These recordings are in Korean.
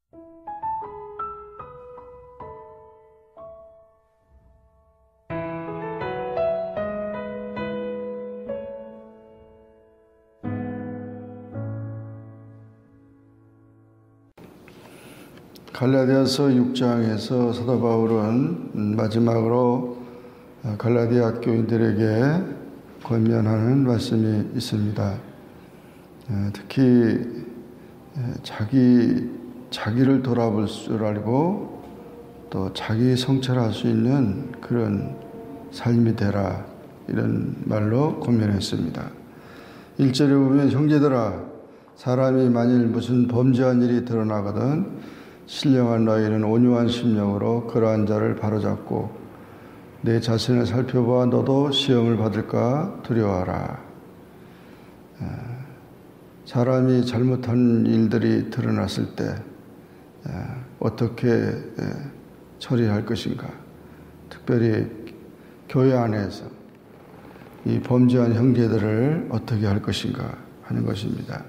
갈라디아서 6장에서 사도 바울은 마지막으로 갈라디아 교인들에게 권면하는 말씀이 있습니다. 특히 자기를 돌아볼 줄 알고 또 자기 성찰할 수 있는 그런 삶이 되라, 이런 말로 권면했습니다. 1절에 보면 형제들아, 사람이 만일 무슨 범죄한 일이 드러나거든 신령한 너희는 온유한 심령으로 그러한 자를 바로잡고 내 자신을 살펴보아 너도 시험을 받을까 두려워하라. 사람이 잘못한 일들이 드러났을 때 어떻게 처리할 것인가, 특별히 교회 안에서 이 범죄한 형제들을 어떻게 할 것인가 하는 것입니다.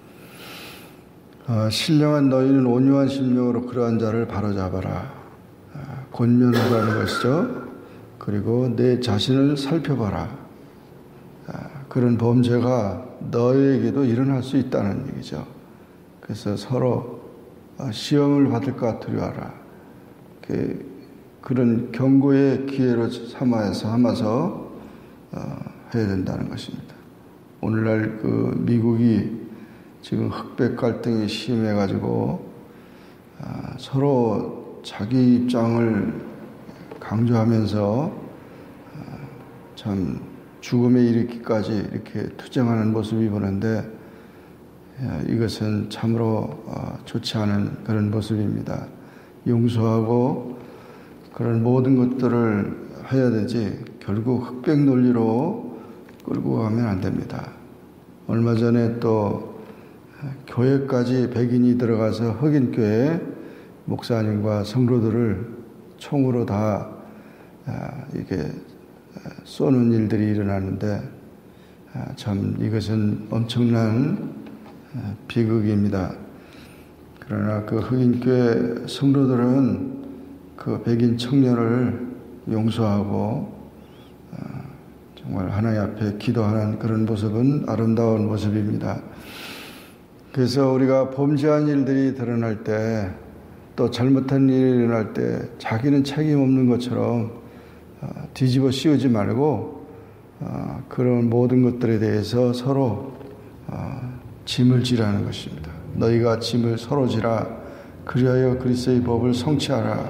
신령한 너희는 온유한 심령으로 그러한 자를 바로잡아라. 권면하라는 것이죠. 그리고 내 자신을 살펴봐라. 그런 범죄가 너에게도 일어날 수 있다는 얘기죠. 그래서 서로 시험을 받을까 두려워하라. 그런 경고의 기회로 삼아서 해야 된다는 것입니다. 오늘날 미국이 지금 흑백 갈등이 심해가지고 서로 자기 입장을 강조하면서 참 죽음에 이르기까지 이렇게 투쟁하는 모습이 보는데 이것은 참으로 좋지 않은 그런 모습입니다. 용서하고 그런 모든 것들을 해야 되지 결국 흑백 논리로 끌고 가면 안 됩니다. 얼마 전에 또 교회까지 백인이 들어가서 흑인교회 목사님과 성도들을 총으로 다 이렇게 쏘는 일들이 일어나는데 참 이것은 엄청난 비극입니다. 그러나 그 흑인교회 성도들은 그 백인 청년을 용서하고 정말 하나님 앞에 기도하는 그런 모습은 아름다운 모습입니다. 그래서 우리가 범죄한 일들이 드러날 때, 또 잘못한 일이 일어날 때 자기는 책임 없는 것처럼 뒤집어 씌우지 말고 그런 모든 것들에 대해서 서로 짐을 지라는 것입니다. 너희가 짐을 서로 지라. 그리하여 그리스도의 법을 성취하라.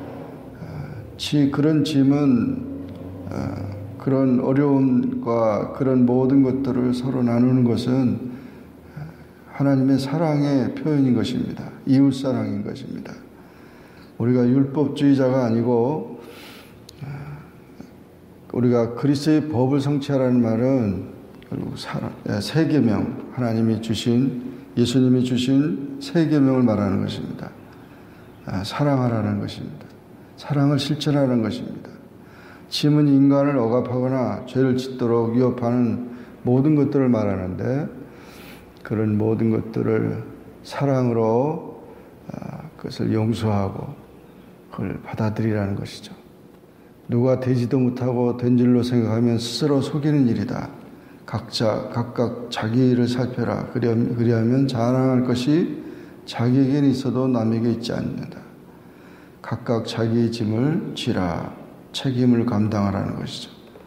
그런 짐은 그런 어려움과 그런 모든 것들을 서로 나누는 것은 하나님의 사랑의 표현인 것입니다. 이웃사랑인 것입니다. 우리가 율법주의자가 아니고 우리가 그리스도의 법을 성취하라는 말은 결국 세 계명, 하나님이 주신, 예수님이 주신 세 계명을 말하는 것입니다. 사랑하라는 것입니다. 사랑을 실천하는 것입니다. 짐은 인간을 억압하거나 죄를 짓도록 위협하는 모든 것들을 말하는데 그런 모든 것들을 사랑으로 그것을 용서하고 그걸 받아들이라는 것이죠. 누가 되지도 못하고 된 줄로 생각하면 스스로 속이는 일이다. 각각 자기 일을 살펴라. 그리하면 자랑할 것이 자기에게는 있어도 남에게 있지 않는다. 각각 자기의 짐을 지라. 책임을 감당하라는 것이죠.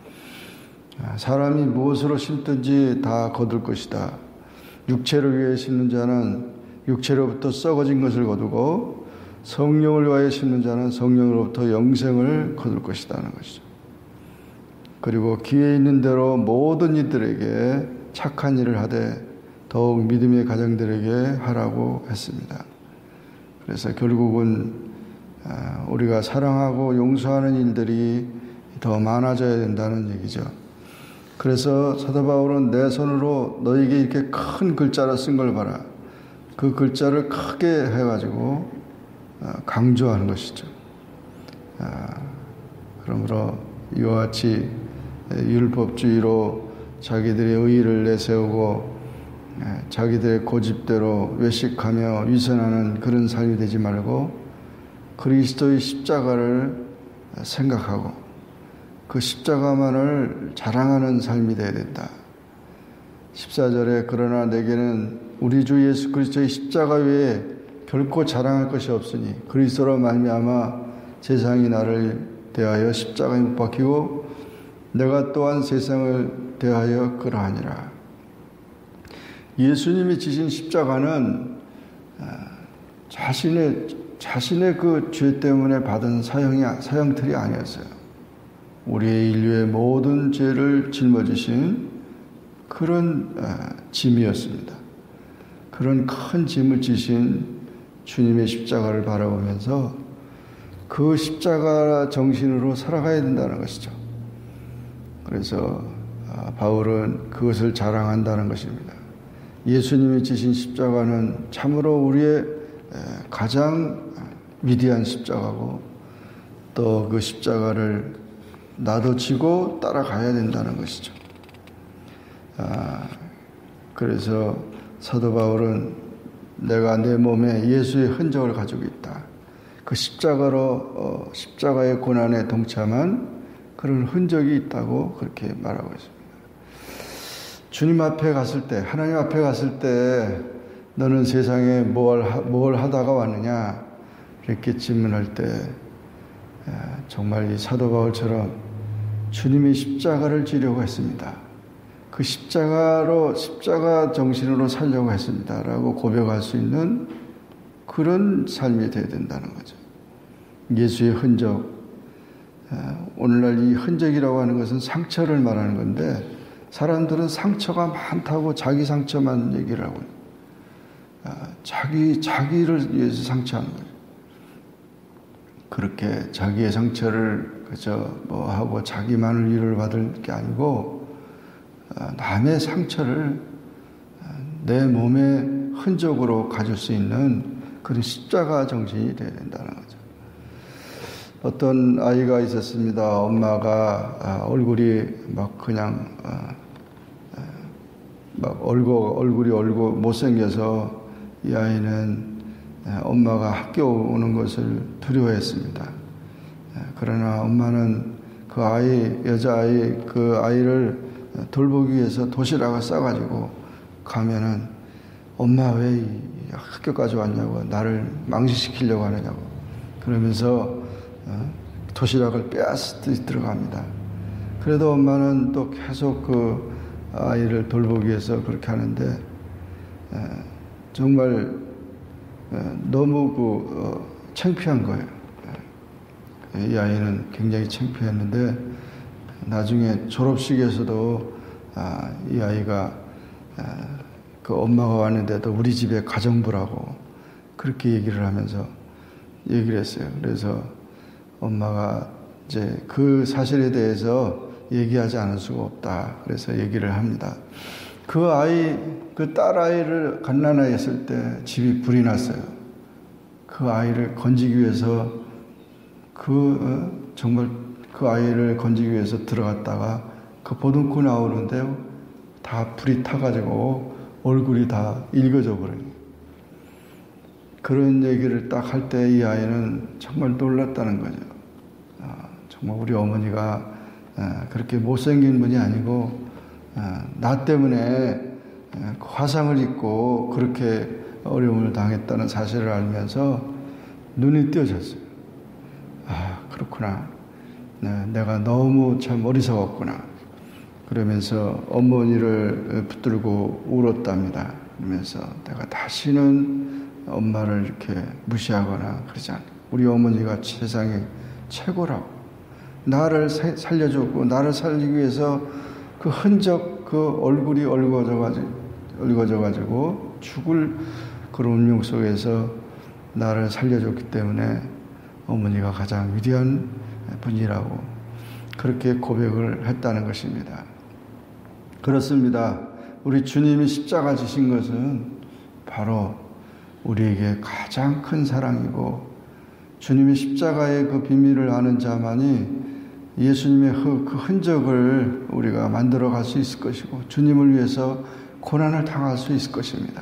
사람이 무엇으로 심든지 다 거둘 것이다. 육체를 위해 심는 자는 육체로부터 썩어진 것을 거두고 성령을 위하여 심는 자는 성령으로부터 영생을 거둘 것이라는 것이죠. 그리고 기회 있는 대로 모든 이들에게 착한 일을 하되 더욱 믿음의 가정들에게 하라고 했습니다. 그래서 결국은 우리가 사랑하고 용서하는 일들이 더 많아져야 된다는 얘기죠. 그래서 사도 바울은 내 손으로 너에게 이렇게 큰 글자로 쓴 걸 봐라. 그 글자를 크게 해가지고 강조하는 것이죠. 그러므로 이와 같이 율법주의로 자기들의 의의를 내세우고 자기들의 고집대로 외식하며 위선하는 그런 삶이 되지 말고 그리스도의 십자가를 생각하고 그 십자가만을 자랑하는 삶이 되어야 된다. 14절에 그러나 내게는 우리 주 예수 그리스도의 십자가 외에 결코 자랑할 것이 없으니 그리스도로 말미암아 세상이 나를 대하여 십자가에 못 박히고 내가 또한 세상을 대하여 그러하니라. 예수님이 지신 십자가는 자신의 그 죄 때문에 받은 사형틀이 아니었어요. 우리의 인류의 모든 죄를 짊어지신 그런 짐이었습니다. 그런 큰 짐을 지신 주님의 십자가를 바라보면서 그 십자가 정신으로 살아가야 된다는 것이죠. 그래서 바울은 그것을 자랑한다는 것입니다. 예수님이 지신 십자가는 참으로 우리의 가장 위대한 십자가고 또 그 십자가를 나도 지고 따라가야 된다는 것이죠. 그래서 사도 바울은 내가 내 몸에 예수의 흔적을 가지고 있다. 그 십자가의 고난에 동참한 그런 흔적이 있다고 그렇게 말하고 있습니다. 주님 앞에 갔을 때, 하나님 앞에 갔을 때 너는 세상에 뭘 하다가 왔느냐 이렇게 질문할 때 정말 이 사도 바울처럼 주님이 십자가를 지려고 했습니다. 그 십자가 정신으로 살려고 했습니다. 라고 고백할 수 있는 그런 삶이 되어야 된다는 거죠. 예수의 흔적. 오늘날 이 흔적이라고 하는 것은 상처를 말하는 건데 사람들은 상처가 많다고 자기 상처만 얘기를 하고 자기를 위해서 상처하는 거예요. 그렇게 자기의 상처를 그저 하고 자기만을 위로를 받을 게 아니고 남의 상처를 내 몸의 흔적으로 가질 수 있는 그런 십자가 정신이 되어야 된다는 거죠. 어떤 아이가 있었습니다. 엄마가 얼굴이 막 그냥 얼굴이 못생겨서 이 아이는 엄마가 학교 오는 것을 두려워했습니다. 그러나 엄마는 여자아이 그 아이를 돌보기 위해서 도시락을 싸가지고 가면은 엄마 왜 학교까지 왔냐고 나를 망신시키려고 하느냐고 그러면서 도시락을 빼앗듯이 들어갑니다. 그래도 엄마는 또 계속 그 아이를 돌보기 위해서 그렇게 하는데 정말 너무 창피한 거예요. 이 아이는 굉장히 창피했는데 나중에 졸업식에서도 이 아이가 그 엄마가 왔는데도 우리 집에 가정부라고 그렇게 얘기를 하면서 얘기를 했어요. 그래서 엄마가 이제 그 사실에 대해서 얘기하지 않을 수가 없다. 그래서 얘기를 합니다. 그 딸아이를 갓난아이 했을 때 집이 불이 났어요. 그 아이를 건지기 위해서 정말 그 아이를 건지기 위해서 들어갔다가 그 보듬고 나오는데 다 불이 타가지고 얼굴이 다 일거져 버려요. 그런 얘기를 딱 할 때 이 아이는 정말 놀랐다는 거죠. 정말 우리 어머니가 그렇게 못생긴 분이 아니고 나 때문에 화상을 입고 그렇게 어려움을 당했다는 사실을 알면서 눈이 띄어졌어요. 그렇구나. 내가 너무 참 어리석었구나. 그러면서 어머니를 붙들고 울었답니다. 그러면서 내가 다시는 엄마를 이렇게 무시하거나 그러지 않아. 우리 어머니가 세상에 최고라고. 나를 살려줬고 나를 살리기 위해서 그 흔적, 그 얼굴이 얼거져가지고 죽을 그런 운명 속에서 나를 살려줬기 때문에 어머니가 가장 위대한 분이라고 그렇게 고백을 했다는 것입니다. 그렇습니다. 우리 주님이 십자가 지신 것은 바로 우리에게 가장 큰 사랑이고 주님이 십자가의 그 비밀을 아는 자만이 예수님의 그 흔적을 우리가 만들어 갈 수 있을 것이고 주님을 위해서 고난을 당할 수 있을 것입니다.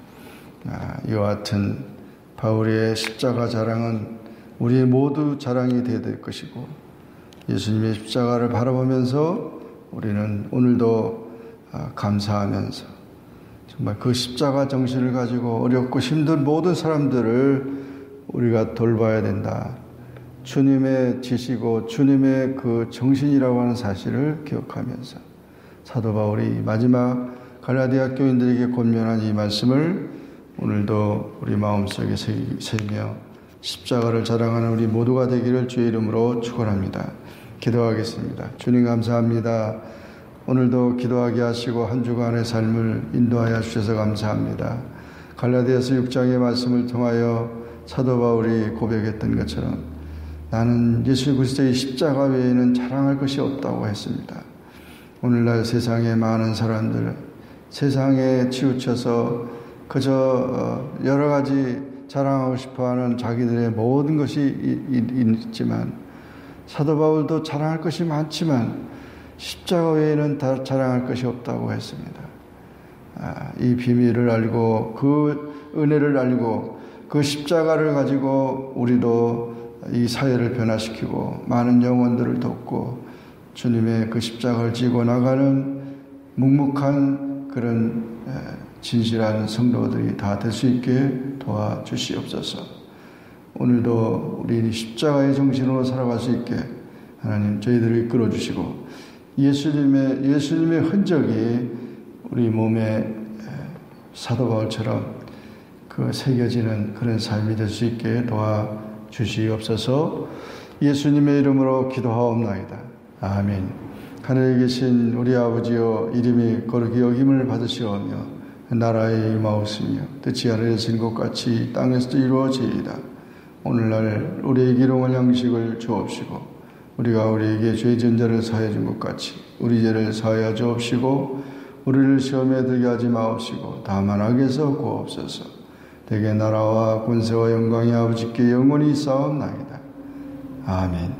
이와 같은 바울의 십자가 자랑은 우리 모두 자랑이 되어야 될 것이고, 예수님의 십자가를 바라보면서 우리는 오늘도 감사하면서 정말 그 십자가 정신을 가지고 어렵고 힘든 모든 사람들을 우리가 돌봐야 된다. 주님의 지시고 주님의 그 정신이라고 하는 사실을 기억하면서 사도 바울이 마지막 갈라디아 교인들에게 권면한 이 말씀을 오늘도 우리 마음속에 새기며 십자가를 자랑하는 우리 모두가 되기를 주의 이름으로 축원합니다. 기도하겠습니다. 주님 감사합니다. 오늘도 기도하게 하시고 한 주간의 삶을 인도하여 주셔서 감사합니다. 갈라디아서 6장의 말씀을 통하여 사도 바울이 고백했던 것처럼 나는 예수 그리스도의 십자가 외에는 자랑할 것이 없다고 했습니다. 오늘날 세상의 많은 사람들, 세상에 치우쳐서 그저 여러 가지 자랑하고 싶어하는 자기들의 모든 것이 있지만, 사도 바울도 자랑할 것이 많지만 십자가 외에는 다 자랑할 것이 없다고 했습니다. 이 비밀을 알고 그 은혜를 알고 그 십자가를 가지고 우리도 이 사회를 변화시키고 많은 영혼들을 돕고 주님의 그 십자가를 지고 나가는 묵묵한 그런 진실한 성도들이 다 될 수 있게 도와주시옵소서. 오늘도 우리 십자가의 정신으로 살아갈 수 있게 하나님 저희들을 이끌어 주시고 예수님의 흔적이 우리 몸에 사도 바울처럼 그 새겨지는 그런 삶이 될 수 있게 도와주시옵소서. 예수님의 이름으로 기도하옵나이다. 아멘. 하늘에 계신 우리 아버지여, 이름이 거룩히 여김을 받으시오며 나라의 임하옵시며 뜻이 하늘에서 이룬 것 같이 땅에서도 이루어지이다. 오늘날 우리에게 일용할 양식을 주옵시고 우리가 우리에게 죄 지은 자를 사하여 준 것 같이 우리 죄를 사하여 주옵시고 우리를 시험에 들게 하지 마옵시고 다만 악에서 구하옵소서. 대개 나라와 권세와 영광이 아버지께 영원히 있사옵나이다. 아멘.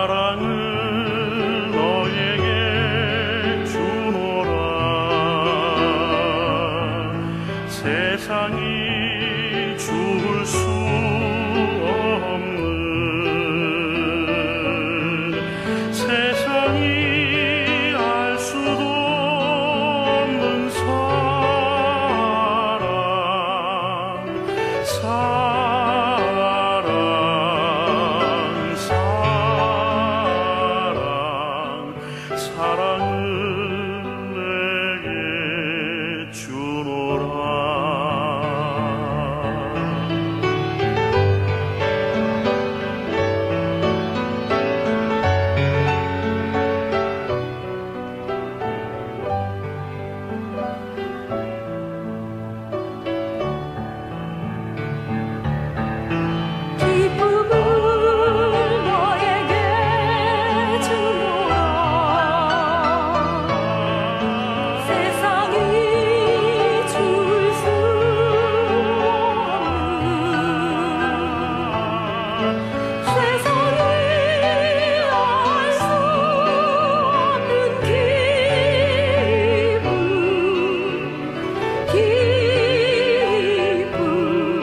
사랑을 너에게 주노라. 세상이 죽을 수 없는, 세상이 알 수도 없는 사랑을 내게 주노라.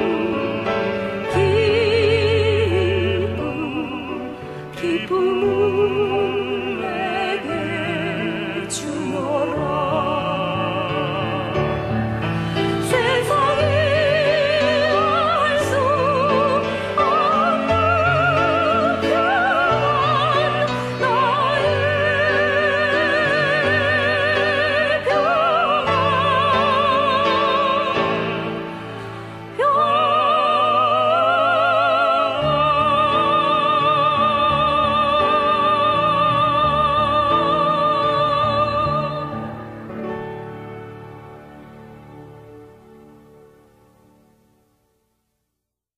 기쁨